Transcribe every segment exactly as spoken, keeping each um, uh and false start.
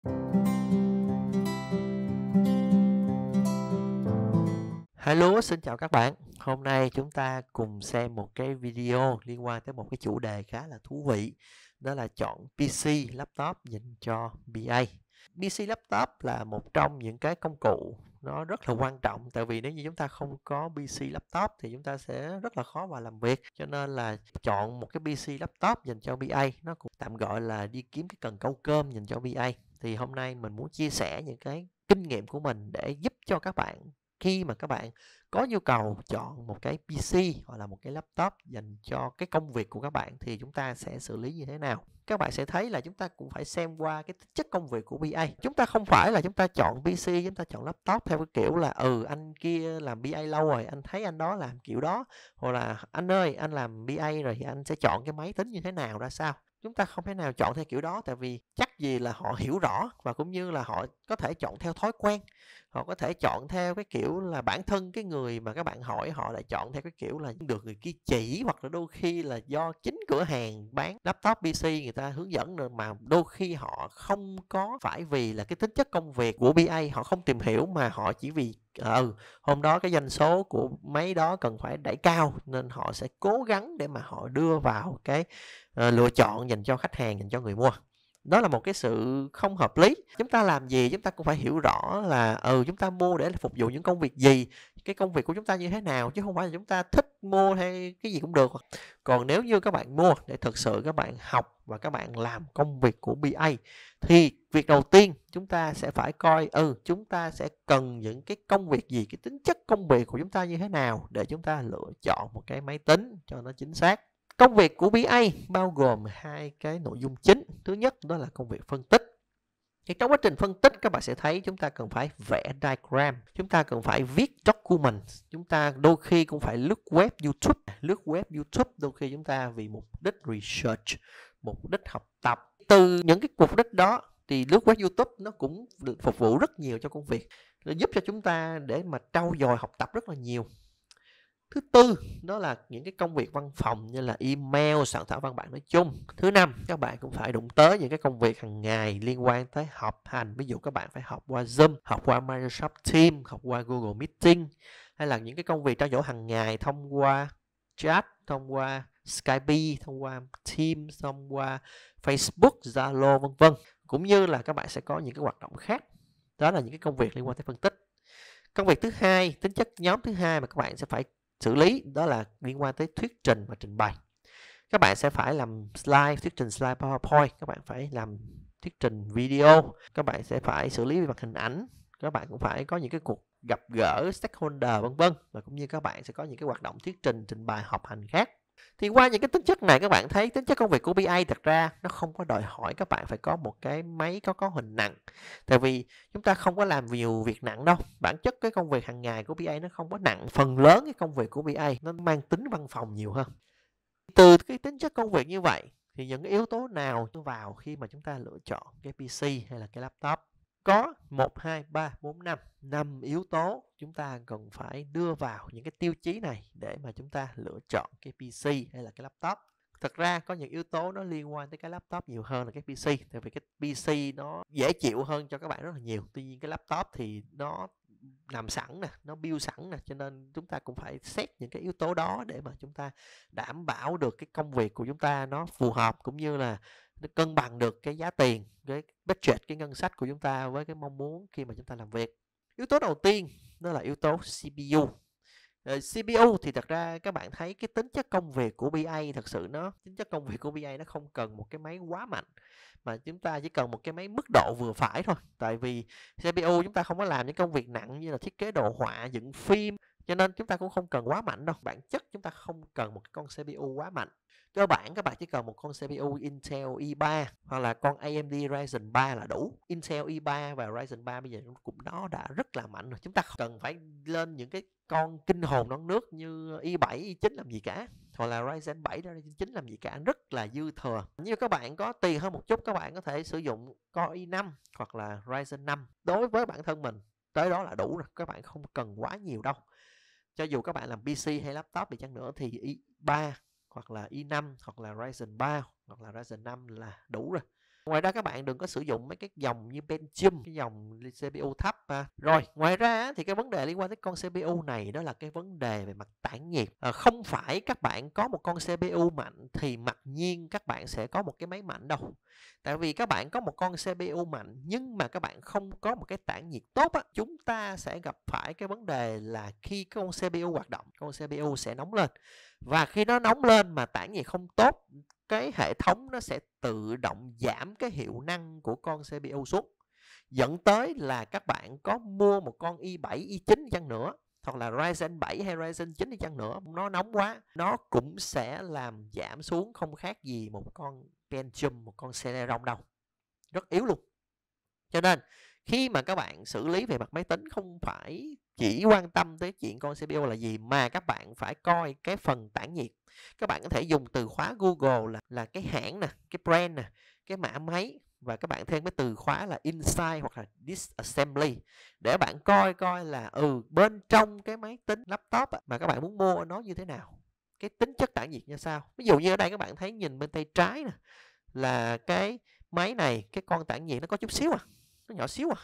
Hello, xin chào các bạn. Hôm nay chúng ta cùng xem một cái video liên quan tới một cái chủ đề khá là thú vị. Đó là chọn pê xê, laptop dành cho bê a. pê xê laptop là một trong những cái công cụ nó rất là quan trọng. Tại vì nếu như chúng ta không có pê xê laptop thì chúng ta sẽ rất là khó vào làm việc. Cho nên là chọn một cái pê xê laptop dành cho bê a, nó cũng tạm gọi là đi kiếm cái cần câu cơm dành cho bê a. Thì hôm nay mình muốn chia sẻ những cái kinh nghiệm của mình để giúp cho các bạn khi mà các bạn có nhu cầu chọn một cái pê xê hoặc là một cái laptop dành cho cái công việc của các bạn thì chúng ta sẽ xử lý như thế nào. Các bạn sẽ thấy là chúng ta cũng phải xem qua cái tính chất công việc của bê a. Chúng ta không phải là chúng ta chọn pê xê, chúng ta chọn laptop theo cái kiểu là ừ anh kia làm bê a lâu rồi, anh thấy anh đó làm kiểu đó, hoặc là anh ơi anh làm bê a rồi thì anh sẽ chọn cái máy tính như thế nào ra sao. Chúng ta không thể nào chọn theo kiểu đó, tại vì chắc gì là họ hiểu rõ, và cũng như là họ có thể chọn theo thói quen. Họ có thể chọn theo cái kiểu là bản thân cái người mà các bạn hỏi họ lại chọn theo cái kiểu là được người kia chỉ, hoặc là đôi khi là do chính cửa hàng bán laptop pê xê người ta hướng dẫn rồi, mà đôi khi họ không có phải vì là cái tính chất công việc của bê a họ không tìm hiểu, mà họ chỉ vì ừ hôm đó cái doanh số của máy đó cần phải đẩy cao nên họ sẽ cố gắng để mà họ đưa vào cái uh, lựa chọn dành cho khách hàng, dành cho người mua. Đó là một cái sự không hợp lý. Chúng ta làm gì chúng ta cũng phải hiểu rõ là ừ chúng ta mua để phục vụ những công việc gì, cái công việc của chúng ta như thế nào, chứ không phải là chúng ta thích mua hay cái gì cũng được. Còn nếu như các bạn mua để thực sự các bạn học và các bạn làm công việc của bê a thì việc đầu tiên chúng ta sẽ phải coi ừ chúng ta sẽ cần những cái công việc gì, cái tính chất công việc của chúng ta như thế nào để chúng ta lựa chọn một cái máy tính cho nó chính xác. Công việc của bê a bao gồm hai cái nội dung chính. Thứ nhất đó là công việc phân tích. Thì trong quá trình phân tích các bạn sẽ thấy chúng ta cần phải vẽ diagram, chúng ta cần phải viết document, chúng ta đôi khi cũng phải lướt web YouTube. Lướt web YouTube đôi khi chúng ta vì mục đích research, mục đích học tập. Từ những cái mục đích đó thì lướt web YouTube nó cũng phục vụ rất nhiều cho công việc, nó giúp cho chúng ta để mà trau dồi học tập rất là nhiều. Thứ tư, đó là những cái công việc văn phòng như là email, soạn thảo văn bản nói chung. Thứ năm, các bạn cũng phải đụng tới những cái công việc hàng ngày liên quan tới họp hành. Ví dụ các bạn phải học qua Zoom, học qua Microsoft Teams, học qua Google Meeting, hay là những cái công việc trao đổi hàng ngày thông qua chat, thông qua Skype, thông qua Teams, thông qua Facebook, Zalo, vân vân. Cũng như là các bạn sẽ có những cái hoạt động khác. Đó là những cái công việc liên quan tới phân tích. Công việc thứ hai, tính chất nhóm thứ hai mà các bạn sẽ phải xử lý đó là liên quan tới thuyết trình và trình bày. Các bạn sẽ phải làm slide, thuyết trình slide PowerPoint, các bạn phải làm thuyết trình video, các bạn sẽ phải xử lý về mặt hình ảnh, các bạn cũng phải có những cái cuộc gặp gỡ stakeholder vân vân, và cũng như các bạn sẽ có những cái hoạt động thuyết trình, trình bày, họp hành khác. Thì qua những cái tính chất này các bạn thấy tính chất công việc của bê a thật ra nó không có đòi hỏi các bạn phải có một cái máy có có hình nặng. Tại vì chúng ta không có làm nhiều việc nặng đâu. Bản chất cái công việc hàng ngày của bê a nó không có nặng. Phần lớn cái công việc của bê a nó mang tính văn phòng nhiều hơn. Từ cái tính chất công việc như vậy thì những cái yếu tố nào vào khi mà chúng ta lựa chọn cái pê xê hay là cái laptop? Có một, hai, ba, bốn, năm năm yếu tố chúng ta cần phải đưa vào những cái tiêu chí này để mà chúng ta lựa chọn cái pê xê hay là cái laptop. Thật ra có những yếu tố nó liên quan tới cái laptop nhiều hơn là cái pê xê. Tại vì cái pê xê nó dễ chịu hơn cho các bạn rất là nhiều. Tuy nhiên cái laptop thì nó làm sẵn nè, nó build sẵn nè, cho nên chúng ta cũng phải xét những cái yếu tố đó để mà chúng ta đảm bảo được cái công việc của chúng ta nó phù hợp, cũng như là nó cân bằng được cái giá tiền, cái budget, cái ngân sách của chúng ta với cái mong muốn khi mà chúng ta làm việc. Yếu tố đầu tiên đó là yếu tố xê pê u. xê pê u thì thật ra các bạn thấy cái tính chất công việc của bê a thật sự nó tính chất công việc của bê a nó không cần một cái máy quá mạnh, mà chúng ta chỉ cần một cái máy mức độ vừa phải thôi. Tại vì xê pê u chúng ta không có làm những công việc nặng như là thiết kế đồ họa, dựng phim, cho nên chúng ta cũng không cần quá mạnh đâu. Bản chất chúng ta không cần một cái con xê pê u quá mạnh. Cơ bản các bạn chỉ cần một con xê pê u Intel i ba hoặc là con a em đê Ryzen ba là đủ. Intel i ba và Ryzen ba bây giờ cũng nó đã rất là mạnh rồi. Chúng ta không cần phải lên những cái con kinh hồn non nước như i bảy, i chín làm gì cả, hoặc là Ryzen bảy, Ryzen chín làm gì cả, rất là dư thừa. Như các bạn có tiền hơn một chút, các bạn có thể sử dụng Core i năm hoặc là Ryzen năm. Đối với bản thân mình tới đó là đủ rồi, các bạn không cần quá nhiều đâu. Cho dù các bạn làm pê xê hay laptop đi chăng nữa thì i ba hoặc là i năm hoặc là Ryzen ba hoặc là Ryzen năm là đủ rồi. Ngoài ra các bạn đừng có sử dụng mấy cái dòng như Pentium, cái dòng xê pê u thấp mà. Rồi, ngoài ra thì cái vấn đề liên quan tới con xê pê u này đó là cái vấn đề về mặt tản nhiệt. À, không phải các bạn có một con xê pê u mạnh thì mặc nhiên các bạn sẽ có một cái máy mạnh đâu. Tại vì các bạn có một con xê pê u mạnh nhưng mà các bạn không có một cái tản nhiệt tốt á, chúng ta sẽ gặp phải cái vấn đề là khi con xê pê u hoạt động, con xê pê u sẽ nóng lên. Và khi nó nóng lên mà tản nhiệt không tốt, cái hệ thống nó sẽ tự động giảm cái hiệu năng của con xê pê u xuống, dẫn tới là các bạn có mua một con i bảy, i chín chăng nữa, hoặc là Ryzen bảy hay Ryzen chín đi chăng nữa, nó nóng quá, nó cũng sẽ làm giảm xuống không khác gì một con Pentium, một con Celeron đâu. Rất yếu luôn. Cho nên khi mà các bạn xử lý về mặt máy tính không phải chỉ quan tâm tới chuyện con xê pê u là gì, mà các bạn phải coi cái phần tản nhiệt. Các bạn có thể dùng từ khóa Google là là cái hãng nè, cái brand nè, cái mã máy, và các bạn thêm cái từ khóa là inside hoặc là disassembly để bạn coi coi là ừ bên trong cái máy tính laptop mà các bạn muốn mua nó như thế nào, cái tính chất tản nhiệt như sao. Ví dụ như ở đây các bạn thấy nhìn bên tay trái nè, là cái máy này, cái con tản nhiệt nó có chút xíu à, nó nhỏ xíu à,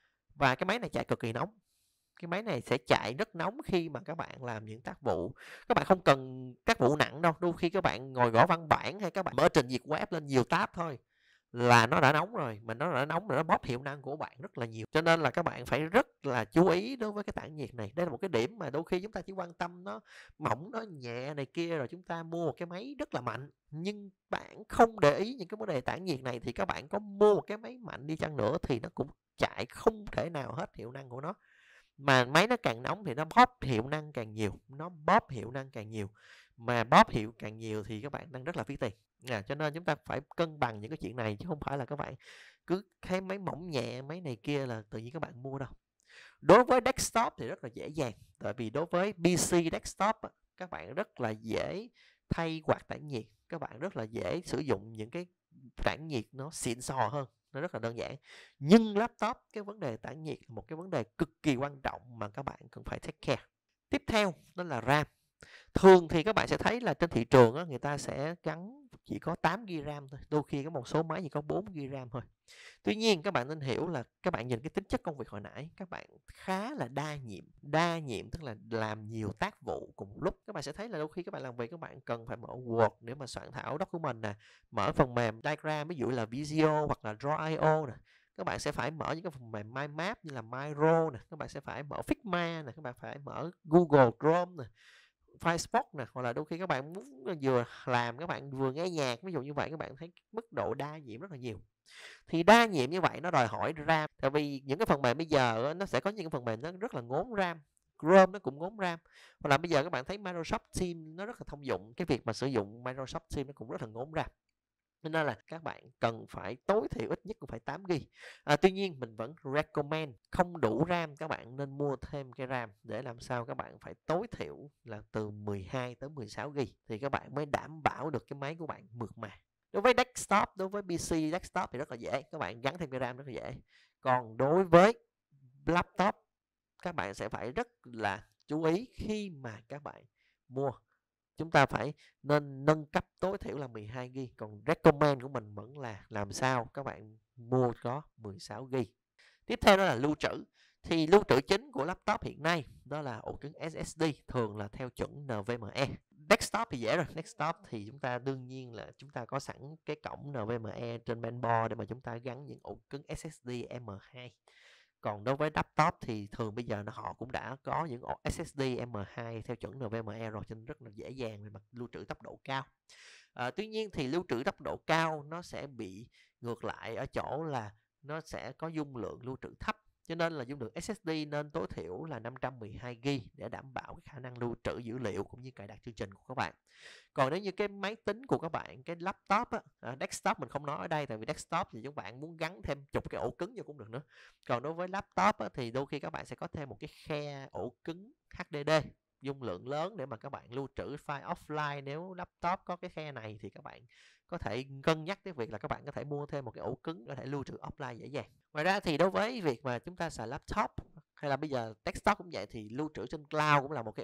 và cái máy này chạy cực kỳ nóng. Cái máy này sẽ chạy rất nóng khi mà các bạn làm những tác vụ. Các bạn không cần tác vụ nặng đâu, đôi khi các bạn ngồi gõ văn bản hay các bạn mở trình duyệt web lên nhiều tab thôi là nó đã nóng rồi, mà nó đã nóng rồi nó bóp hiệu năng của bạn rất là nhiều. Cho nên là các bạn phải rất là chú ý đối với cái tản nhiệt này. Đây là một cái điểm mà đôi khi chúng ta chỉ quan tâm nó mỏng, nó nhẹ này kia, rồi chúng ta mua một cái máy rất là mạnh, nhưng bạn không để ý những cái vấn đề tản nhiệt này thì các bạn có mua một cái máy mạnh đi chăng nữa thì nó cũng chạy không thể nào hết hiệu năng của nó. Mà máy nó càng nóng thì nó bóp hiệu năng càng nhiều, nó bóp hiệu năng càng nhiều, mà bóp hiệu càng nhiều thì các bạn đang rất là phí tiền. À, cho nên chúng ta phải cân bằng những cái chuyện này, chứ không phải là các bạn cứ thấy máy mỏng nhẹ, máy này kia là tự nhiên các bạn mua đâu. Đối với desktop thì rất là dễ dàng, tại vì đối với pê xê desktop các bạn rất là dễ thay quạt tản nhiệt, các bạn rất là dễ sử dụng những cái tản nhiệt nó xịn sò hơn, nó rất là đơn giản. Nhưng laptop, cái vấn đề tản nhiệt là một cái vấn đề cực kỳ quan trọng mà các bạn cần phải take care. Tiếp theo đó là RAM. Thường thì các bạn sẽ thấy là trên thị trường á, người ta sẽ gắn chỉ có tám gi-ga-bai RAM thôi, đôi khi có một số máy chỉ có bốn gi-ga-bai RAM thôi. Tuy nhiên các bạn nên hiểu là các bạn nhìn cái tính chất công việc hồi nãy, các bạn khá là đa nhiệm. Đa nhiệm tức là làm nhiều tác vụ cùng một lúc. Các bạn sẽ thấy là đôi khi các bạn làm việc các bạn cần phải mở Word để mà soạn thảo document nè, mở phần mềm diagram ví dụ là Visio hoặc là Draw i o nè. Các bạn sẽ phải mở những cái phần mềm mind map như là Miro nè, các bạn sẽ phải mở Figma nè, các bạn phải mở Google Chrome nè, Facebook nè, hoặc là đôi khi các bạn muốn vừa làm các bạn vừa nghe nhạc, ví dụ như vậy, các bạn thấy mức độ đa nhiệm rất là nhiều. Thì đa nhiệm như vậy nó đòi hỏi RAM, tại vì những cái phần mềm bây giờ nó sẽ có những cái phần mềm nó rất là ngốn RAM. Chrome nó cũng ngốn RAM, hoặc là bây giờ các bạn thấy Microsoft Teams nó rất là thông dụng, cái việc mà sử dụng Microsoft Teams nó cũng rất là ngốn RAM. Nên là các bạn cần phải tối thiểu ít nhất cũng phải tám gi-ga-bai. À, tuy nhiên mình vẫn recommend không đủ RAM các bạn nên mua thêm cái RAM để làm sao các bạn phải tối thiểu là từ mười hai tới mười sáu gi-ga-bai thì các bạn mới đảm bảo được cái máy của bạn mượt mà. Đối với desktop, đối với pê xê desktop thì rất là dễ, các bạn gắn thêm cái RAM rất là dễ. Còn đối với laptop các bạn sẽ phải rất là chú ý khi mà các bạn mua. Chúng ta phải nên nâng cấp tối thiểu là mười hai gi-ga-bai, còn recommend của mình vẫn là làm sao các bạn mua có mười sáu gi-ga-bai. Tiếp theo đó là lưu trữ. Thì lưu trữ chính của laptop hiện nay đó là ổ cứng ét ét đê, thường là theo chuẩn en vê em e. Desktop thì dễ rồi, desktop thì chúng ta đương nhiên là chúng ta có sẵn cái cổng en vê em e trên mainboard để mà chúng ta gắn những ổ cứng ét ét đê em hai. Còn đối với laptop thì thường bây giờ họ cũng đã có những ổ ét ét đê em hai theo chuẩn en vê em e rồi, cho nên rất là dễ dàng về mặt lưu trữ tốc độ cao. À, tuy nhiên thì lưu trữ tốc độ cao nó sẽ bị ngược lại ở chỗ là nó sẽ có dung lượng lưu trữ thấp, cho nên là dung lượng ét ét đê nên tối thiểu là năm trăm mười hai gi-ga-bai để đảm bảo cái khả năng lưu trữ dữ liệu cũng như cài đặt chương trình của các bạn. Còn nếu như cái máy tính của các bạn, cái laptop á, à, desktop mình không nói ở đây, tại vì desktop thì các bạn muốn gắn thêm chục cái ổ cứng vô cũng được nữa. Còn đối với laptop á, thì đôi khi các bạn sẽ có thêm một cái khe ổ cứng hát đê đê dung lượng lớn để mà các bạn lưu trữ file offline. Nếu laptop có cái khe này thì các bạn có thể cân nhắc cái việc là các bạn có thể mua thêm một cái ổ cứng có thể lưu trữ offline dễ dàng. Ngoài ra thì đối với việc mà chúng ta xài laptop hay là bây giờ desktop cũng vậy thì lưu trữ trên cloud cũng là một cái ưu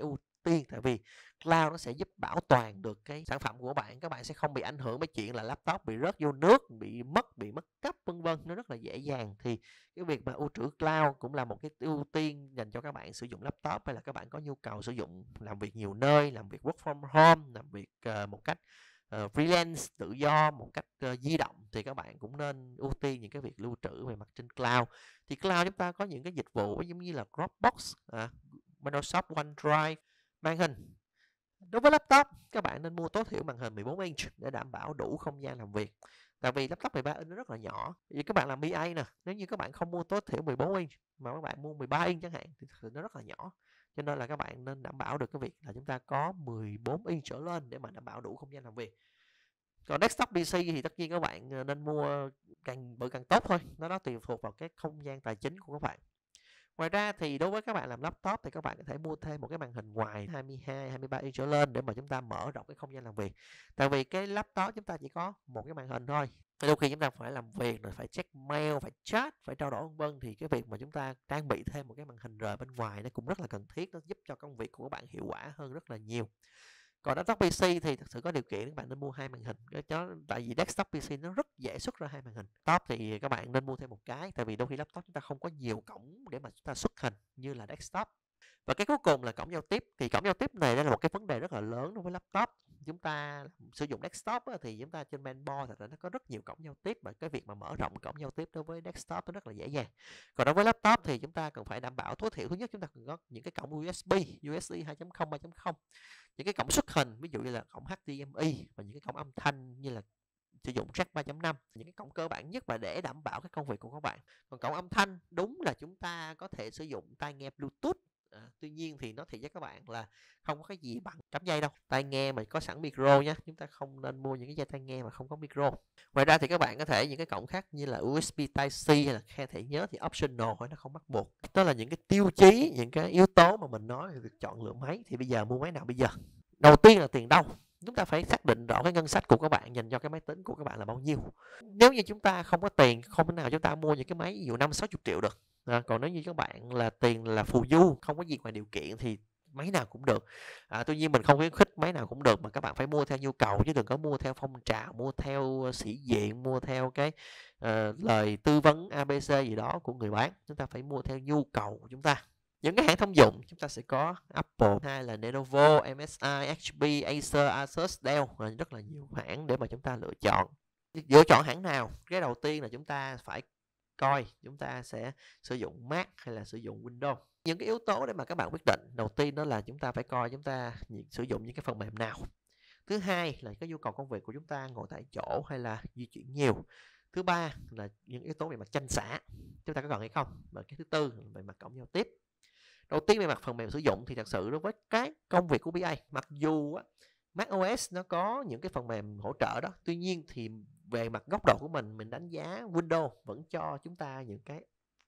tiên, tại vì cloud nó sẽ giúp bảo toàn được cái sản phẩm của bạn. Các bạn sẽ không bị ảnh hưởng bởi chuyện là laptop bị rớt vô nước, bị mất, bị mất cấp vân vân, nó rất là dễ dàng. Thì cái việc mà lưu trữ cloud cũng là một cái ưu tiên dành cho các bạn sử dụng laptop, hay là các bạn có nhu cầu sử dụng làm việc nhiều nơi, làm việc work from home, làm việc uh, một cách uh, freelance tự do, một cách uh, di động, thì các bạn cũng nên ưu tiên những cái việc lưu trữ về mặt trên cloud. Thì cloud chúng ta có những cái dịch vụ giống như là Dropbox, uh, Microsoft OneDrive, màn hình. Đối với laptop, các bạn nên mua tối thiểu màn hình mười bốn inch để đảm bảo đủ không gian làm việc. Tại vì laptop mười ba inch nó rất là nhỏ. Vì các bạn làm bê a nè, nếu như các bạn không mua tối thiểu mười bốn inch mà các bạn mua mười ba inch chẳng hạn thì thực sự nó rất là nhỏ. Cho nên là các bạn nên đảm bảo được cái việc là chúng ta có mười bốn inch trở lên để mà đảm bảo đủ không gian làm việc. Còn desktop pê xê thì tất nhiên các bạn nên mua càng bự càng tốt thôi. Nó đó tùy thuộc vào cái không gian tài chính của các bạn. Ngoài ra thì đối với các bạn làm laptop thì các bạn có thể mua thêm một cái màn hình ngoài hai mươi hai, hai mươi ba inch trở lên để mà chúng ta mở rộng cái không gian làm việc. Tại vì cái laptop chúng ta chỉ có một cái màn hình thôi. Đôi khi chúng ta phải làm việc rồi phải check mail, phải chat, phải trao đổi vân vân, thì cái việc mà chúng ta trang bị thêm một cái màn hình rời bên ngoài nó cũng rất là cần thiết, nó giúp cho công việc của các bạn hiệu quả hơn rất là nhiều. Còn desktop pê xê thì thực sự có điều kiện các bạn nên mua hai màn hình. Đó, tại vì desktop pê xê nó rất dễ xuất ra hai màn hình. Laptop thì các bạn nên mua thêm một cái, tại vì đôi khi laptop chúng ta không có nhiều cổng để mà chúng ta xuất hình như là desktop. Và cái cuối cùng là cổng giao tiếp. Thì cổng giao tiếp này đây là một cái vấn đề rất là lớn đối với laptop. Chúng ta sử dụng desktop á, thì chúng ta trên mainboard thật ra nó có rất nhiều cổng giao tiếp, và cái việc mà mở rộng cổng giao tiếp đối với desktop nó rất là dễ dàng. Còn đối với laptop thì chúng ta cần phải đảm bảo tối thiểu, thứ nhất chúng ta cần có những cái cổng u ét bê, u ét bê hai chấm không, ba chấm không, những cái cổng xuất hình ví dụ như là cổng hát đê em i, và những cái cổng âm thanh như là sử dụng jack ba chấm năm, những cái cổng cơ bản nhất và để đảm bảo cái công việc của các bạn. Còn cổng âm thanh đúng là chúng ta có thể sử dụng tai nghe Bluetooth. À, tuy nhiên thì nó thì với các bạn là không có cái gì bằng cắm dây đâu. Tai nghe mà có sẵn micro nhé, chúng ta không nên mua những cái dây tai nghe mà không có micro. Ngoài ra thì các bạn có thể những cái cổng khác như là u ét bê Type-C hay là khe thẻ nhớ thì optional thôi, nó không bắt buộc. Đó là những cái tiêu chí, những cái yếu tố mà mình nói về việc chọn lựa máy. Thì bây giờ mua máy nào bây giờ? Đầu tiên là tiền đâu. Chúng ta phải xác định rõ cái ngân sách của các bạn dành cho cái máy tính của các bạn là bao nhiêu. Nếu như chúng ta không có tiền, không thể nào chúng ta mua những cái máy ví dụ năm sáu mươi triệu được. À, còn nếu như các bạn là tiền là phù du, không có gì ngoài điều kiện thì máy nào cũng được. À, tuy nhiên mình không khuyến khích máy nào cũng được, mà các bạn phải mua theo nhu cầu chứ đừng có mua theo phong trào, mua theo sĩ diện, mua theo cái uh, lời tư vấn a bê xê gì đó của người bán. Chúng ta phải mua theo nhu cầu của chúng ta. Những cái hãng thông dụng chúng ta sẽ có Apple, hay là Lenovo, em ét i, hát pê, Acer, Asus, Dell, rất là nhiều hãng để mà chúng ta lựa chọn. Lựa chọn hãng nào? Cái đầu tiên là chúng ta phải coi chúng ta sẽ sử dụng Mac hay là sử dụng Windows. Những cái yếu tố để mà các bạn quyết định, đầu tiên đó là chúng ta phải coi chúng ta sử dụng những cái phần mềm nào. Thứ hai là cái nhu cầu công việc của chúng ta ngồi tại chỗ hay là di chuyển nhiều. Thứ ba là những yếu tố về mặt tranh xạ, chúng ta có cần hay không. Và cái thứ tư là về mặt cổng giao tiếp. Đầu tiên về mặt phần mềm sử dụng thì thật sự đối với cái công việc của bê a, mặc dù á, macOS nó có những cái phần mềm hỗ trợ đó, tuy nhiên thì về mặt góc độ của mình, mình đánh giá Windows vẫn cho chúng ta những cái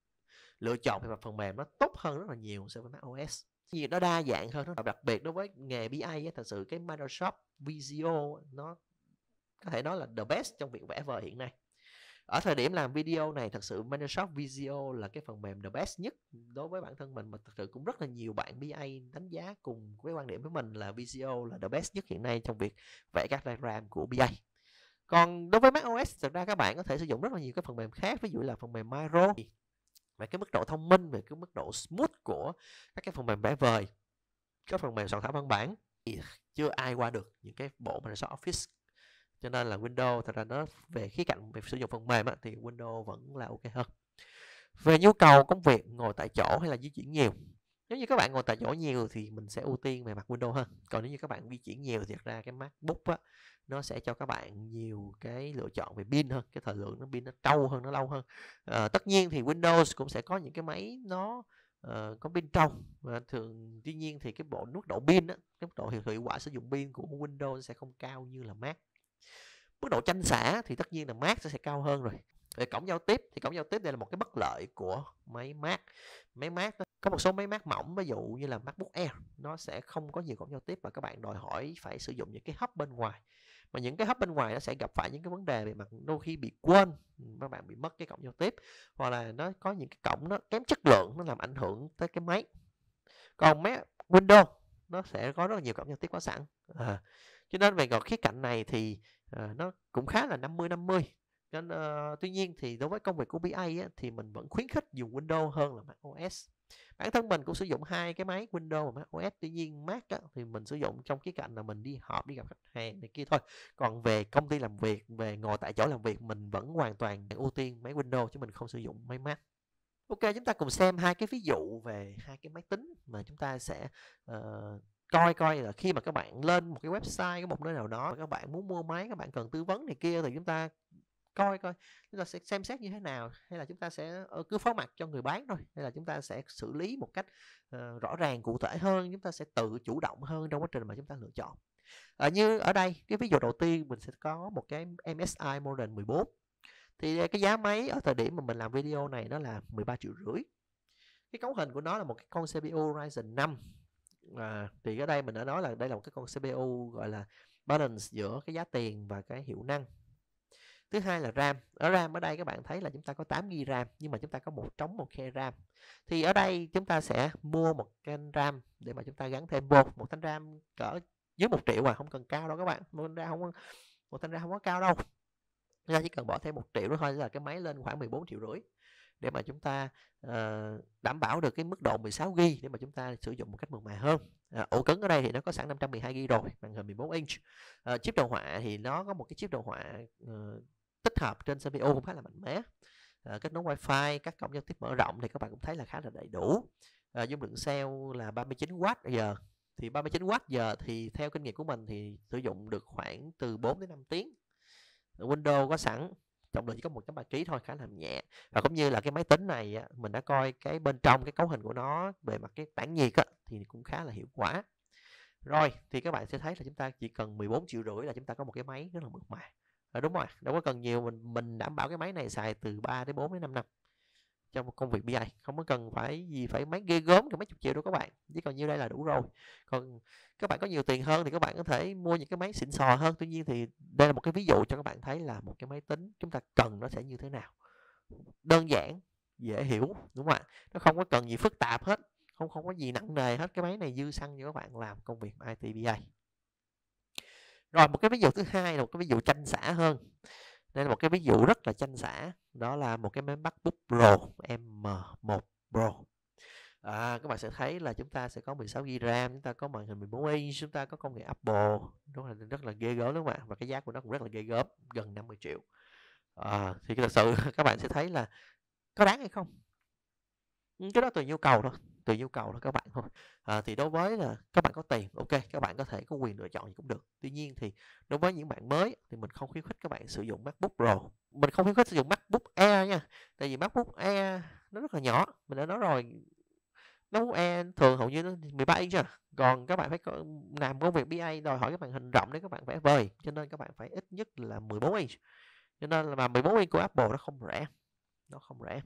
lựa chọn về mặt phần mềm nó tốt hơn rất là nhiều so với macOS. Vì nó đa dạng hơn, nó đặc biệt đối với nghề bê a á, thật sự cái Microsoft Visio nó có thể nói là the best trong việc vẽ vời hiện nay. Ở thời điểm làm video này, thật sự Microsoft Visio là cái phần mềm the best nhất đối với bản thân mình, mà thật sự cũng rất là nhiều bạn bê a đánh giá cùng với quan điểm với mình là Visio là the best nhất hiện nay trong việc vẽ các diagram của bê a. Còn đối với macOS, thật ra các bạn có thể sử dụng rất là nhiều cái phần mềm khác, ví dụ là phần mềm Miro. Về cái mức độ thông minh, về cái mức độ smooth của các cái phần mềm vẽ vời, các phần mềm soạn thảo văn bản thì chưa ai qua được những cái bộ Microsoft Office. Cho nên là Windows thật ra nó về khía cạnh về sử dụng phần mềm á, thì Windows vẫn là ok hơn. Về nhu cầu công việc ngồi tại chỗ hay là di chuyển nhiều, nếu như các bạn ngồi tại chỗ nhiều thì mình sẽ ưu tiên về mặt Windows hơn. Còn nếu như các bạn di chuyển nhiều thì thật ra cái MacBook á, nó sẽ cho các bạn nhiều cái lựa chọn về pin hơn, cái thời lượng nó pin nó trâu hơn, nó lâu hơn. À, tất nhiên thì Windows cũng sẽ có những cái máy nó uh, có pin trâu, và thường tuy nhiên thì cái bộ mức độ pin á, cái mức độ hiệu quả sử dụng pin của Windows sẽ không cao như là Mac. Mức độ tranh xạ thì tất nhiên là Mac sẽ, sẽ cao hơn rồi. Về cổng giao tiếp thì cổng giao tiếp đây là một cái bất lợi của máy Mac. Máy Mac có một số máy Mac mỏng, ví dụ như là MacBook Air, nó sẽ không có nhiều cổng giao tiếp và các bạn đòi hỏi phải sử dụng những cái hub bên ngoài. Mà những cái hub bên ngoài nó sẽ gặp phải những cái vấn đề về mặt đôi khi bị quên, các bạn bị mất cái cổng giao tiếp, hoặc là nó có những cái cổng nó kém chất lượng, nó làm ảnh hưởng tới cái máy. Còn máy Windows nó sẽ có rất là nhiều cổng giao tiếp có sẵn. À, cho nên về gọt khía cạnh này thì uh, nó cũng khá là năm mươi năm mươi. Nên uh, tuy nhiên thì đối với công việc của bê a á, thì mình vẫn khuyến khích dùng Windows hơn là macOS. Bản thân mình cũng sử dụng hai cái máy Windows và macOS, tuy nhiên Mac á, thì mình sử dụng trong cái cạnh là mình đi họp, đi gặp khách hàng này kia thôi. Còn về công ty làm việc, về ngồi tại chỗ làm việc, mình vẫn hoàn toàn ưu tiên máy Windows chứ mình không sử dụng máy Mac. Ok, chúng ta cùng xem hai cái ví dụ về hai cái máy tính mà chúng ta sẽ uh, coi coi là khi mà các bạn lên một cái website, một nơi nào đó, các bạn muốn mua máy, các bạn cần tư vấn này kia, thì chúng ta coi coi chúng ta sẽ xem xét như thế nào, hay là chúng ta sẽ cứ phó mặc cho người bán thôi, hay là chúng ta sẽ xử lý một cách uh, rõ ràng cụ thể hơn, chúng ta sẽ tự chủ động hơn trong quá trình mà chúng ta lựa chọn. À, như ở đây cái ví dụ đầu tiên mình sẽ có một cái em ét i Model mười bốn. Thì cái giá máy ở thời điểm mà mình làm video này nó là mười ba triệu rưỡi. Cái cấu hình của nó là một cái con xê pê u Ryzen năm. À, thì ở đây mình đã nói là đây là một cái con xê pê u gọi là balance giữa cái giá tiền và cái hiệu năng. Thứ hai là RAM. Ở RAM ở đây các bạn thấy là chúng ta có tám gi ga bai RAM, nhưng mà chúng ta có một trống một khe RAM. Thì ở đây chúng ta sẽ mua một cái RAM để mà chúng ta gắn thêm vô. Một thanh RAM cỡ dưới một triệu à, không cần cao đâu các bạn. Một thanh RAM không, một thanh RAM không có cao đâu. Chúng ta chỉ cần bỏ thêm một triệu nữa thôi là cái máy lên khoảng mười bốn triệu rưỡi để mà chúng ta uh, đảm bảo được cái mức độ mười sáu gi ga bai để mà chúng ta sử dụng một cách mượt mà hơn. À, ổ cứng ở đây thì nó có sẵn năm trăm mười hai gi ga bai rồi, màn hình mười bốn inch. À, chip đồ họa thì nó có một cái chip đồ họa uh, tích hợp trên xê pê u cũng khá là mạnh mẽ. À, kết nối wifi, các cổng giao tiếp mở rộng thì các bạn cũng thấy là khá là đầy đủ. À, dung lượng cell là ba mươi chín oát giờ. Thì ba mươi chín oát giờ thì theo kinh nghiệm của mình thì sử dụng được khoảng từ bốn đến năm tiếng. Windows có sẵn, trọng lượng chỉ có một phẩy ba ki lô gam thôi, khá là nhẹ. Và cũng như là cái máy tính này á, mình đã coi cái bên trong cái cấu hình của nó về mặt cái tản nhiệt á, thì cũng khá là hiệu quả. Rồi thì các bạn sẽ thấy là chúng ta chỉ cần mười bốn triệu rưỡi là chúng ta có một cái máy rất là mượt mà. À, đúng rồi, đâu có cần nhiều, mình mình đảm bảo cái máy này xài từ ba đến bốn đến năm năm trong một công việc bê a. Không có cần phải gì phải máy ghê gớm, mấy chục triệu đâu các bạn, chỉ còn nhiêu đây là đủ rồi. Còn các bạn có nhiều tiền hơn thì các bạn có thể mua những cái máy xịn sò hơn. Tuy nhiên thì đây là một cái ví dụ cho các bạn thấy là một cái máy tính chúng ta cần nó sẽ như thế nào. Đơn giản, dễ hiểu, đúng không ạ? Nó không có cần gì phức tạp hết, không không có gì nặng nề hết. Cái máy này dư xăng cho các bạn làm công việc i tê bê a. Rồi một cái ví dụ thứ hai là một cái ví dụ tranh xả hơn. Đây là một cái ví dụ rất là tranh xả, đó là một cái máy MacBook Pro M một Pro. À, các bạn sẽ thấy là chúng ta sẽ có mười sáu gi ga bai RAM, chúng ta có màn hình mười bốn inch, chúng ta có công nghệ Apple, rất là rất là ghê gớm đúng không ạ? Và cái giá của nó cũng rất là ghê gớm, gần năm mươi triệu. À, thì thật sự các bạn sẽ thấy là có đáng hay không? Cái đó tùy nhu cầu thôi, tùy nhu cầu thôi các bạn thôi. À, thì đối với là các bạn có tiền, ok, các bạn có thể có quyền lựa chọn gì cũng được. Tuy nhiên thì đối với những bạn mới thì mình không khuyến khích các bạn sử dụng MacBook Pro. Mình không khuyến khích sử dụng MacBook Air nha. Tại vì MacBook Air nó rất là nhỏ, mình đã nói rồi. MacBook Air thường hầu như nó mười ba inch à. Còn các bạn phải có, làm công việc bê a đòi hỏi cái màn hình rộng để các bạn phải vời, cho nên các bạn phải ít nhất là mười bốn inch. Cho nên là mà mười bốn inch của Apple nó không rẻ, nó không rẻ.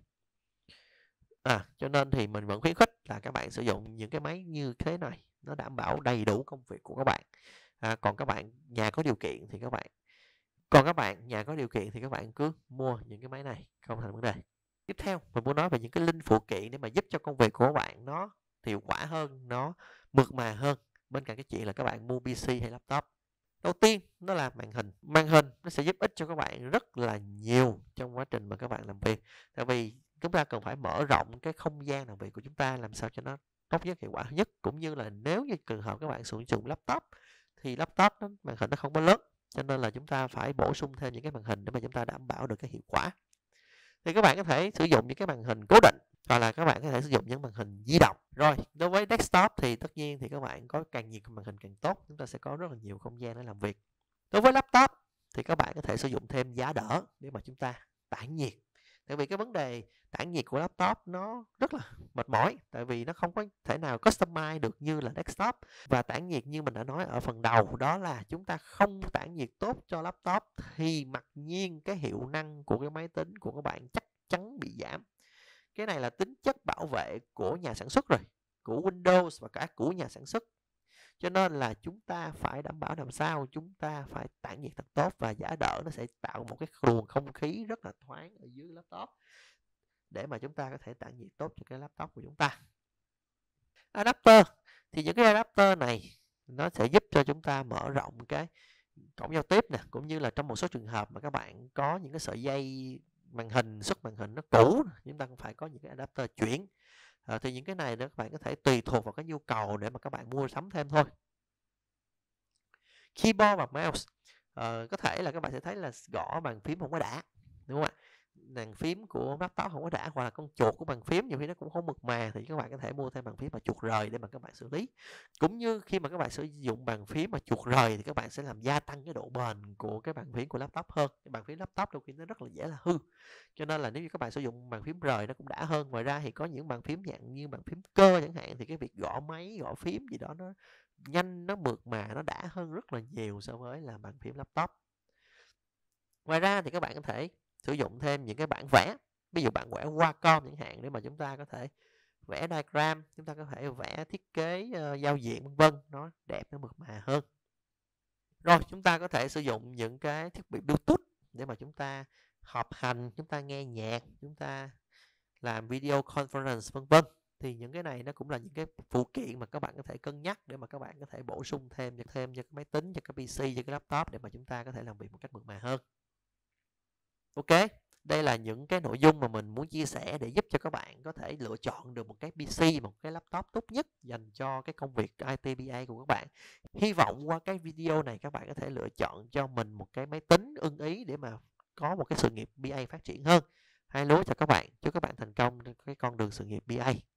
À, cho nên thì mình vẫn khuyến khích là các bạn sử dụng những cái máy như thế này, nó đảm bảo đầy đủ công việc của các bạn. À, còn các bạn nhà có điều kiện thì các bạn còn các bạn nhà có điều kiện thì các bạn cứ mua những cái máy này, không thành vấn đề. Tiếp theo mình muốn nói về những cái link phụ kiện để mà giúp cho công việc của các bạn nó hiệu quả hơn, nó mượt mà hơn, bên cạnh cái chuyện là các bạn mua pê xê hay laptop. Đầu tiên đó là màn hình. Màn hình nó sẽ giúp ích cho các bạn rất là nhiều trong quá trình mà các bạn làm việc. Tại vì chúng ta cần phải mở rộng cái không gian làm việc của chúng ta làm sao cho nó tốt nhất, hiệu quả nhất. Cũng như là nếu như trường hợp các bạn sử dụng laptop thì laptop nó, màn hình nó không có lớn, cho nên là chúng ta phải bổ sung thêm những cái màn hình để mà chúng ta đảm bảo được cái hiệu quả. Thì các bạn có thể sử dụng những cái màn hình cố định, hoặc là các bạn có thể sử dụng những màn hình di động. Rồi đối với desktop thì tất nhiên thì các bạn có càng nhiều màn hình càng tốt, chúng ta sẽ có rất là nhiều không gian để làm việc. Đối với laptop thì các bạn có thể sử dụng thêm giá đỡ để mà chúng ta tản nhiệt. Tại vì cái vấn đề tản nhiệt của laptop nó rất là mệt mỏi, tại vì nó không có thể nào customize được như là desktop. Và tản nhiệt như mình đã nói ở phần đầu, đó là chúng ta không tản nhiệt tốt cho laptop thì mặc nhiên cái hiệu năng của cái máy tính của các bạn chắc chắn bị giảm. Cái này là tính chất bảo vệ của nhà sản xuất rồi, của Windows và cả của nhà sản xuất. Cho nên là chúng ta phải đảm bảo làm sao chúng ta phải tản nhiệt thật tốt, và giá đỡ nó sẽ tạo một cái luồng không khí rất là thoáng ở dưới laptop để mà chúng ta có thể tản nhiệt tốt cho cái laptop của chúng ta. Adapter Thì những cái adapter này nó sẽ giúp cho chúng ta mở rộng cái cổng giao tiếp nè, cũng như là trong một số trường hợp mà các bạn có những cái sợi dây màn hình, xuất màn hình nó cũ, chúng ta cũng phải có những cái adapter chuyển. À, thì những cái này đó các bạn có thể tùy thuộc vào cái nhu cầu để mà các bạn mua sắm thêm thôi. Keyboard và mouse, uh, có thể là các bạn sẽ thấy là gõ bàn phím không có đã, đúng không ạ? Bàn phím của laptop không có đã, hoặc là con chuột của bàn phím nhiều khi nó cũng không mượt mà, thì các bạn có thể mua thêm bàn phím mà chuột rời để mà các bạn xử lý. Cũng như khi mà các bạn sử dụng bàn phím mà chuột rời thì các bạn sẽ làm gia tăng cái độ bền của cái bàn phím của laptop hơn. Cái bàn phím laptop đôi khi nó rất là dễ là hư, cho nên là nếu như các bạn sử dụng bàn phím rời nó cũng đã hơn. Ngoài ra thì có những bàn phím dạng như bàn phím cơ chẳng hạn, thì cái việc gõ máy, gõ phím gì đó nó nhanh, nó mượt mà, nó đã hơn rất là nhiều so với là bàn phím laptop. Ngoài ra thì các bạn có thể sử dụng thêm những cái bảng vẽ, ví dụ bạn vẽ Wacom chẳng hạn, để mà chúng ta có thể vẽ diagram, chúng ta có thể vẽ thiết kế uh, giao diện vân vân, nó đẹp, nó mượt mà hơn. Rồi chúng ta có thể sử dụng những cái thiết bị Bluetooth để mà chúng ta họp hành, chúng ta nghe nhạc, chúng ta làm video conference vân vân. Thì những cái này nó cũng là những cái phụ kiện mà các bạn có thể cân nhắc để mà các bạn có thể bổ sung thêm cho thêm cho cái máy tính, cho cái pê xê, cho cái laptop để mà chúng ta có thể làm việc một cách mượt mà hơn. Ok, đây là những cái nội dung mà mình muốn chia sẻ để giúp cho các bạn có thể lựa chọn được một cái pê xê, một cái laptop tốt nhất dành cho cái công việc i tê bê a của các bạn. Hy vọng qua cái video này các bạn có thể lựa chọn cho mình một cái máy tính ưng ý để mà có một cái sự nghiệp bê a phát triển hơn. Hai lúa cho các bạn, chúc các bạn thành công trên cái con đường sự nghiệp bê a.